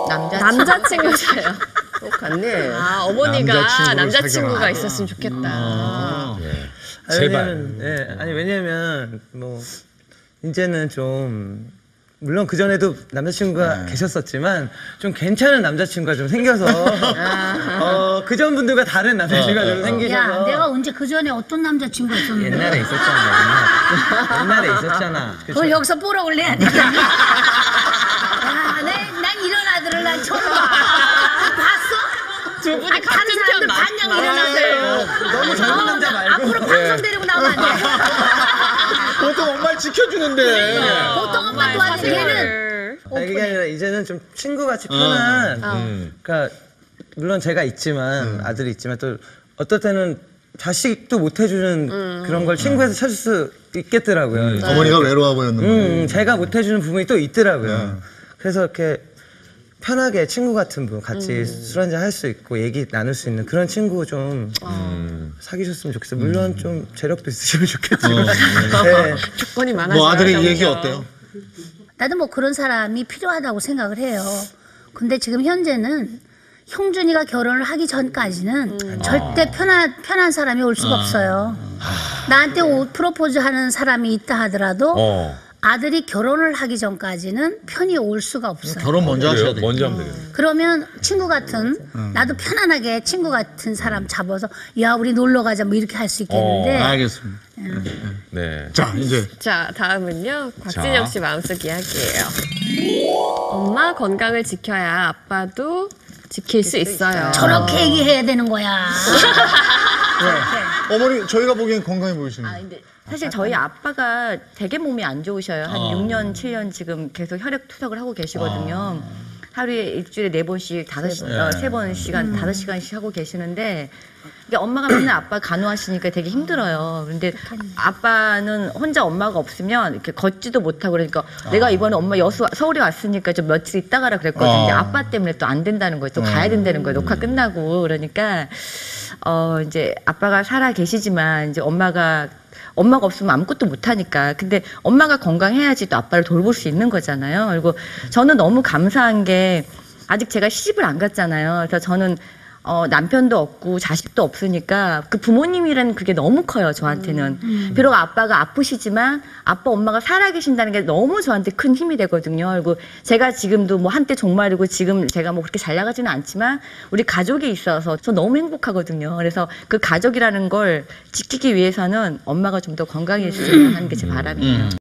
남자친구세요. 똑같네. 아, 어머니가 남자친구가 있었으면 좋겠다. 네. 제발. 네, 아니 왜냐면 뭐 이제는 좀 물론 그 전에도 남자친구가 계셨었지만 좀 괜찮은 남자친구가 좀 생겨서 그 전 분들과 다른 남자친구가 좀 생기셔서. 야, 내가 언제 그 전에 어떤 남자친구가 있었는데? 옛날에 있었잖아. 옛날에 있었잖아. 그걸 여기서 뽀록 올려야 돼. 야, 난 이런 아들을 난 처음 봐. 봤어? 두 분이 같은 편 반장 일어나세요. 너무 젊은 남자 말고. 앞으로 방송 데리고 나오면 안 돼. 보통 엄마를 지켜주는데. 보통 엄마 도와줘. 얘는 아니, 그게 아니라 이제는 좀 친구같이 편한. 그러니까 물론 제가 있지만 아들이 있지만 또 어떨 때는 자식도 못 해주는 그런 걸 친구에서 찾을 수 있겠더라고요. 어머니가 외로워 보였는 거. 제가 못 해주는 부분이 또 있더라고요. 그래서 이렇게 편하게 친구 같은 분 같이 술 한잔 할 수 있고 얘기 나눌 수 있는 그런 친구 좀 사귀셨으면 좋겠어요. 물론 좀 재력도 있으시면 좋겠지만. 네. 조건이 많아서. 뭐 아들의 얘기 어때요? 나도 뭐 그런 사람이 필요하다고 생각을 해요. 근데 지금 현재는 형준이가 결혼을 하기 전까지는 절대 편한 사람이 올 수가 없어요. 나한테 프로포즈 하는 사람이 있다 하더라도 아들이 결혼을 하기 전까지는 편히 올 수가 없어요. 결혼 먼저 하셔야 돼요. 먼저 하면 되겠네. 그러면 친구 같은 나도 편안하게 친구 같은 사람 잡아서 야 우리 놀러 가자 뭐 이렇게 할 수 있겠는데 알겠습니다. 네. 자, 이제 자, 다음은요. 곽진영 씨 마음속 이야기예요. 엄마 건강을 지켜야 아빠도 지킬 수 있어요. 저렇게 얘기해야 되는 거야. 어머니 저희가 보기엔 건강해 보이시네요. 근데 사실 저희 아빠가 되게 몸이 안 좋으셔요. 한 6년, 7년 지금 계속 혈액 투석을 하고 계시거든요. 하루에 일주일에 4번씩 3번씩간 5시간씩 하고 계시는데 이게 엄마가 맨날 아빠 간호하시니까 되게 힘들어요. 그런데 아빠는 혼자 엄마가 없으면 이렇게 걷지도 못하고 그러니까 내가 이번에 엄마 서울에 왔으니까 좀 며칠 있다 가라 그랬거든요. 근데 아빠 때문에 또 안 된다는 거예요. 또 가야 된다는 거예요. 녹화 끝나고. 그러니까 이제 아빠가 살아 계시지만 이제 엄마가 없으면 아무것도 못하니까. 근데 엄마가 건강해야지 또 아빠를 돌볼 수 있는 거잖아요. 그리고 저는 너무 감사한 게 아직 제가 시집을 안 갔잖아요. 그래서 저는 남편도 없고 자식도 없으니까 그 부모님이라는 그게 너무 커요, 저한테는. 비록 아빠가 아프시지만 아빠, 엄마가 살아계신다는 게 너무 저한테 큰 힘이 되거든요. 그리고 제가 지금도 뭐 한때 종말이고 지금 제가 뭐 그렇게 잘 나가지는 않지만 우리 가족이 있어서 저 너무 행복하거든요. 그래서 그 가족이라는 걸 지키기 위해서는 엄마가 좀 더 건강했으면 하는 게 제 바람이에요.